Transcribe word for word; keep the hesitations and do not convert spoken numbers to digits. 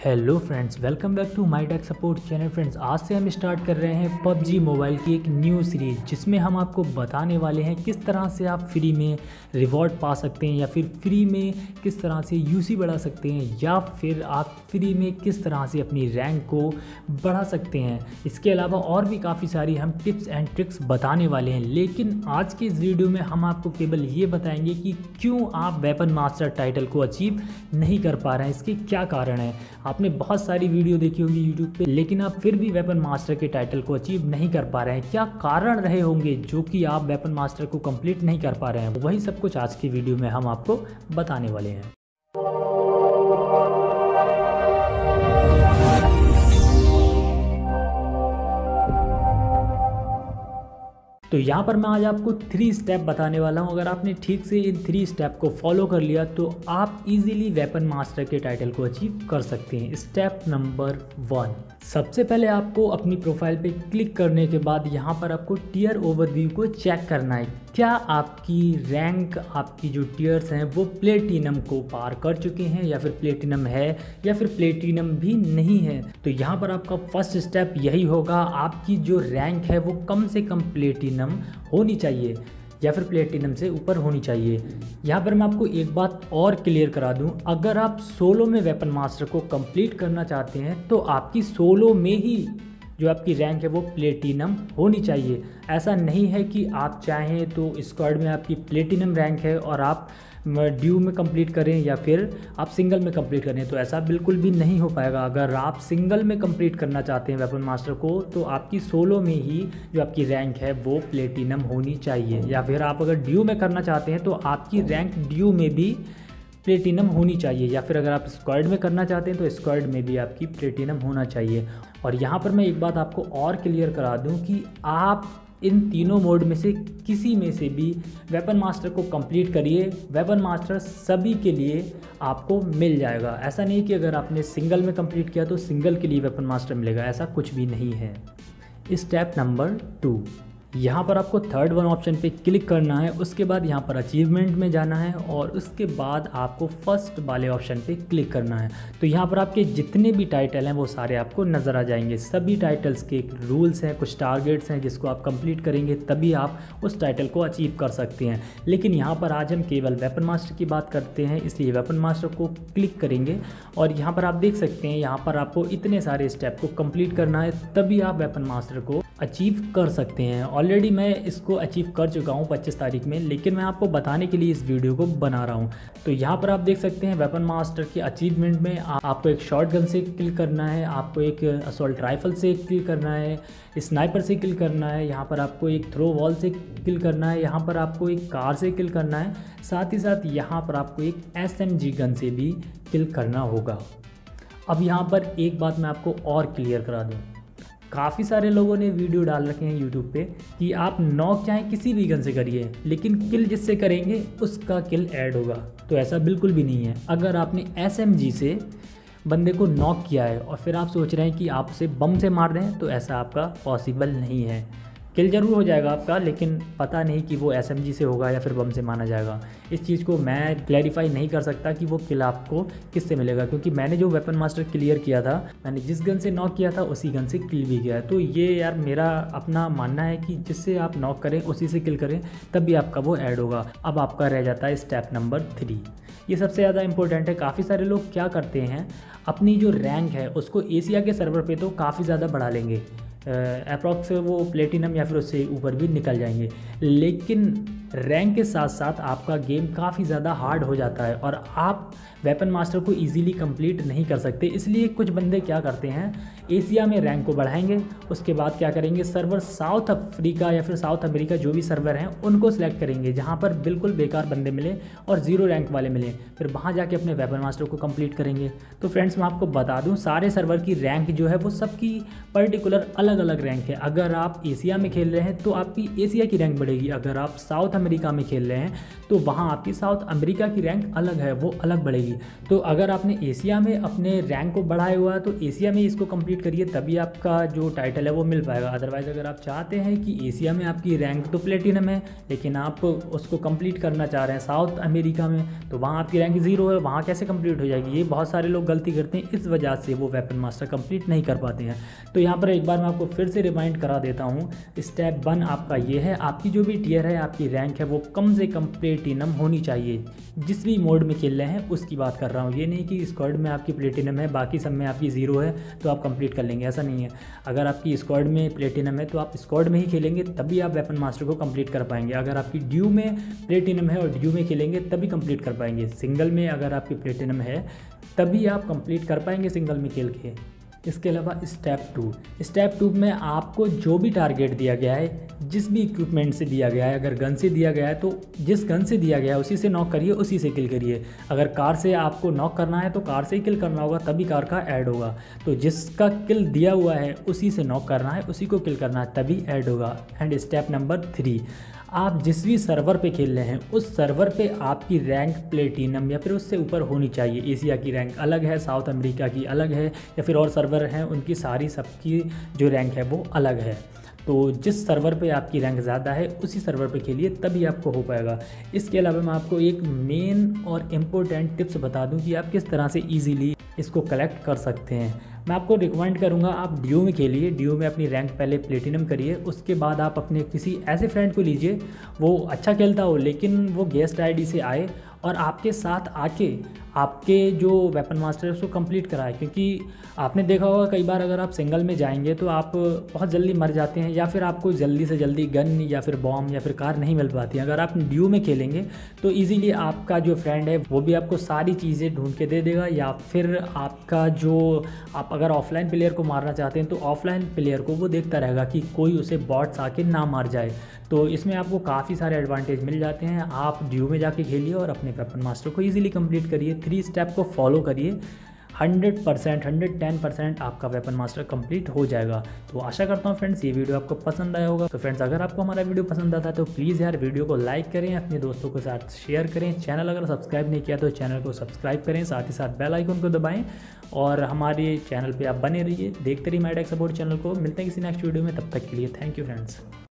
Hello friends, welcome back to my tech support channel. Friends, आज से हम start कर रहे हैं पबजी मोबाइल की एक न्यू सीरीज़, जिसमें हम आपको बताने वाले हैं किस तरह से आप फ्री में रिवॉर्ड पा सकते हैं, या फिर फ्री में किस तरह से यूसी बढ़ा सकते हैं, या फिर आप फ्री में किस तरह से अपनी रैंक को बढ़ा सकते हैं। इसके अलावा और भी काफ़ी सारी हम टिप्स एंड ट्रिक्स बताने वाले हैं, लेकिन आज के इस वीडियो में हम आपको केवल ये बताएंगे कि क्यों आप वेपन मास्टर टाइटल को अचीव नहीं कर पा रहे हैं, इसके क्या कारण हैं। आपने बहुत सारी वीडियो देखी होगी यूट्यूब पे, लेकिन आप फिर भी वेपन मास्टर के टाइटल को अचीव नहीं कर पा रहे हैं। क्या कारण रहे होंगे जो कि आप वेपन मास्टर को कंप्लीट नहीं कर पा रहे हैं, वही सब कुछ आज की वीडियो में हम आपको बताने वाले हैं। तो यहाँ पर मैं आज आपको थ्री स्टेप बताने वाला हूँ। अगर आपने ठीक से इन थ्री स्टेप को फॉलो कर लिया तो आप इजीली वेपन मास्टर के टाइटल को अचीव कर सकते हैं। स्टेप नंबर वन, सबसे पहले आपको अपनी प्रोफाइल पे क्लिक करने के बाद यहाँ पर आपको टियर ओवरव्यू को चेक करना है। क्या आपकी रैंक, आपकी जो टियर्स हैं वो प्लेटिनम को पार कर चुके हैं, या फिर प्लेटिनम है, या फिर प्लेटिनम भी नहीं है। तो यहाँ पर आपका फर्स्ट स्टेप यही होगा, आपकी जो रैंक है वो कम से कम प्लेटिनम होनी चाहिए, या फिर प्लेटिनम से ऊपर होनी चाहिए। यहाँ पर मैं आपको एक बात और क्लियर करा दूँ, अगर आप सोलो में वेपन मास्टर को कंप्लीट करना चाहते हैं तो आपकी सोलो में ही जो आपकी रैंक है वो प्लेटिनम होनी चाहिए। ऐसा नहीं है कि आप चाहें तो स्क्वाड में आपकी प्लेटिनम रैंक है और आप ड्यू में कंप्लीट करें, या फिर आप सिंगल में कंप्लीट करें, तो ऐसा बिल्कुल भी नहीं हो पाएगा। अगर आप सिंगल में कंप्लीट करना चाहते हैं वेपन मास्टर को, तो आपकी सोलो में ही जो आपकी रैंक है वो प्लेटिनम होनी चाहिए। या फिर आप अगर ड्यू में करना चाहते हैं तो आपकी रैंक ड्यू में भी प्लेटिनम होनी चाहिए, या फिर अगर आप स्क्वाड में करना चाहते हैं तो स्क्वाड में भी आपकी प्लेटिनम होना चाहिए। और यहाँ पर मैं एक बात आपको और क्लियर करा दूँ कि आप इन तीनों मोड में से किसी में से भी वेपन मास्टर को कंप्लीट करिए, वेपन मास्टर सभी के लिए आपको मिल जाएगा। ऐसा नहीं कि अगर आपने सिंगल में कंप्लीट किया तो सिंगल के लिए वेपन मास्टर मिलेगा, ऐसा कुछ भी नहीं है। स्टेप नंबर टू, यहाँ पर आपको थर्ड वन ऑप्शन पे क्लिक करना है, उसके बाद यहाँ पर अचीवमेंट में जाना है, और उसके बाद आपको फर्स्ट वाले ऑप्शन पे क्लिक करना है। तो यहाँ पर आपके जितने भी टाइटल हैं वो सारे आपको नज़र आ जाएंगे। सभी टाइटल्स के एक रूल्स हैं, कुछ टारगेट्स हैं जिसको आप कंप्लीट करेंगे तभी आप उस टाइटल को अचीव कर सकते हैं। लेकिन यहाँ पर आज हम केवल वेपन मास्टर की बात करते हैं, इसलिए वेपन मास्टर को क्लिक करेंगे और यहाँ पर आप देख सकते हैं यहाँ पर आपको इतने सारे स्टेप को कंप्लीट करना है, तभी आप वेपन मास्टर को अचीव कर सकते हैं। ऑलरेडी मैं इसको अचीव कर चुका हूँ पच्चीस तारीख में, लेकिन मैं आपको बताने के लिए इस वीडियो को बना रहा हूँ। तो यहाँ पर आप देख सकते हैं वेपन मास्टर के अचीवमेंट में आ, आपको एक शॉर्ट गन से किल करना है, आपको एक असॉल्ट राइफल से किल करना है, स्नाइपर से किल करना है, यहाँ पर आपको एक थ्रो वॉल से किल करना है, यहाँ पर आपको एक कार से किल करना है, साथ ही साथ यहाँ पर आपको एक एस एम जी गन से भी किल करना होगा। अब यहाँ पर एक बात मैं आपको और क्लियर करा दूँ, काफ़ी सारे लोगों ने वीडियो डाल रखे हैं यूट्यूब पे कि आप नॉक चाहे किसी भी गन से करिए, लेकिन किल जिससे करेंगे उसका किल ऐड होगा। तो ऐसा बिल्कुल भी नहीं है। अगर आपने एस एम जी से बंदे को नॉक किया है और फिर आप सोच रहे हैं कि आप उसे बम से मार दें, तो ऐसा आपका पॉसिबल नहीं है। किल जरूर हो जाएगा आपका, लेकिन पता नहीं कि वो एस एम जी से होगा या फिर बम से माना जाएगा। इस चीज़ को मैं क्लैरिफाई नहीं कर सकता कि वो किल आपको किससे मिलेगा, क्योंकि मैंने जो वेपन मास्टर क्लियर किया था, मैंने जिस गन से नॉक किया था उसी गन से किल भी किया है। तो ये यार मेरा अपना मानना है कि जिससे आप नॉक करें उसी से किल करें, तब भी आपका वो ऐड होगा। अब आपका रह जाता है स्टेप नंबर थ्री, ये सबसे ज़्यादा इंपॉर्टेंट है। काफ़ी सारे लोग क्या करते हैं, अपनी जो रैंक है उसको एशिया के सर्वर पे तो काफ़ी ज़्यादा बढ़ा लेंगे, अप्रॉक्स वो प्लेटिनम या फिर उससे ऊपर भी निकल जाएंगे, लेकिन रैंक के साथ साथ आपका गेम काफ़ी ज़्यादा हार्ड हो जाता है और आप वेपन मास्टर को इजीली कंप्लीट नहीं कर सकते। इसलिए कुछ बंदे क्या करते हैं, एशिया में रैंक को बढ़ाएंगे, उसके बाद क्या करेंगे, सर्वर साउथ अफ्रीका या फिर साउथ अमेरिका जो भी सर्वर हैं उनको सिलेक्ट करेंगे, जहां पर बिल्कुल बेकार बंदे मिले और ज़ीरो रैंक वाले मिले, फिर वहां जाके अपने वेपन मास्टर को कंप्लीट करेंगे। तो फ्रेंड्स, मैं आपको बता दूं, सारे सर्वर की रैंक जो है वो सबकी पर्टिकुलर अलग अलग रैंक है। अगर आप एशिया में खेल रहे हैं तो आपकी एशिया की रैंक बढ़ेगी, अगर आप साउथ अमेरिका में खेल रहे हैं तो वहाँ आपकी साउथ अमेरिका की रैंक अलग है, वो अलग बढ़ेगी। तो अगर आपने एशिया में अपने रैंक को बढ़ाया हुआ है तो एशिया में इसको कंप्लीट करिए, तभी आपका जो टाइटल है वो मिल पाएगा। अदरवाइज़ अगर आप चाहते हैं कि एशिया में आपकी रैंक तो प्लेटिनम है लेकिन आप उसको कंप्लीट करना चाह रहे हैं साउथ अमेरिका में, तो वहाँ आपकी रैंक ज़ीरो है, वहाँ कैसे कंप्लीट हो जाएगी? ये बहुत सारे लोग गलती करते हैं, इस वजह से वो वेपन मास्टर कंप्लीट नहीं कर पाते हैं। तो यहाँ पर एक बार मैं आपको फिर से रिमाइंड करा देता हूँ, स्टेप वन आपका ये है, आपकी जो भी टियर है, आपकी रैंक है, वो कम से कम प्लेटिनम होनी चाहिए। जिस भी मोड में खेल रहे हैं उसकी बात कर रहा हूँ, ये नहीं कि स्क्वाड में आपकी प्लेटिनम है बाकी सब में आपकी ज़ीरो है तो आप कंप्लीट कर लेंगे, ऐसा नहीं है। अगर आपकी स्क्वाड में प्लेटिनम है तो आप स्क्वाड में ही खेलेंगे तभी आप वेपन मास्टर को कंप्लीट कर पाएंगे। अगर आपकी ड्यू में प्लेटिनम है और ड्यू में खेलेंगे तभी कंप्लीट कर पाएंगे। सिंगल में अगर आपकी प्लेटिनम है तभी आप कंप्लीट कर पाएंगे सिंगल में खेल के। इसके अलावा स्टेप टू, स्टेप टू में आपको जो भी टारगेट दिया गया है, जिस भी इक्विपमेंट से दिया गया है, अगर गन से दिया गया है तो जिस गन से दिया गया है उसी से नॉक करिए, उसी से किल करिए। अगर कार से आपको नॉक करना है तो कार से ही किल करना होगा, तभी कार का ऐड होगा। तो जिसका किल दिया हुआ है उसी से नॉक करना है, उसी को किल करना है, तभी ऐड होगा। एंड स्टेप नंबर थ्री, आप जिस भी सर्वर पे खेल रहे हैं उस सर्वर पे आपकी रैंक प्लेटिनम या फिर उससे ऊपर होनी चाहिए। एशिया की रैंक अलग है, साउथ अमेरिका की अलग है, या फिर और सर्वर हैं उनकी सारी सबकी जो रैंक है वो अलग है। तो जिस सर्वर पे आपकी रैंक ज़्यादा है उसी सर्वर पे खेलिए, तभी आपको हो पाएगा। इसके अलावा मैं आपको एक मेन और इम्पोर्टेंट टिप्स बता दूं कि आप किस तरह से इजीली इसको कलेक्ट कर सकते हैं। मैं आपको रिकमेंड करूंगा आप ड्यू में खेलिए, ड्यू में अपनी रैंक पहले प्लेटिनम करिए, उसके बाद आप अपने किसी ऐसे फ्रेंड को लीजिए वो अच्छा खेलता हो लेकिन वो गेस्ट आईडी से आए और आपके साथ आके आपके जो वेपन मास्टर है उसको कंप्लीट कराए। क्योंकि आपने देखा होगा कई बार अगर आप सिंगल में जाएंगे तो आप बहुत जल्दी मर जाते हैं या फिर आपको जल्दी से जल्दी गन या फिर बॉम्ब या फिर कार नहीं मिल पाती है। अगर आप ड्यू में खेलेंगे तो इजीली आपका जो फ्रेंड है वो भी आपको सारी चीज़ें ढूंढ के दे देगा, या फिर आपका जो आप अगर ऑफलाइन प्लेयर को मारना चाहते हैं तो ऑफलाइन प्लेयर को वो देखता रहेगा कि कोई उसे बॉट्स आके ना मार जाए। तो इसमें आपको काफ़ी सारे एडवांटेज मिल जाते हैं। आप ड्यू में जाके खेलिए और अपने वेपन मास्टर को इजीली कंप्लीट करिए, थ्री स्टेप को फॉलो करिए, hundred percent hundred ten percent आपका वेपन मास्टर कंप्लीट हो जाएगा। तो आशा करता हूँ फ्रेंड्स ये वीडियो आपको पसंद आया होगा। तो फ्रेंड्स अगर आपको हमारा वीडियो पसंद आता है तो प्लीज़ यार वीडियो को लाइक करें, अपने दोस्तों के साथ शेयर करें, चैनल अगर सब्सक्राइब नहीं किया तो चैनल को सब्सक्राइब करें, साथ ही साथ बेल आइकन को दबाएं और हमारे चैनल पर आप बने रहिए, देखते रहिए माय टेक सपोर्ट चैनल को। मिलते हैं किसी नेक्स्ट वीडियो में, तब तक के लिए थैंक यू फ्रेंड्स।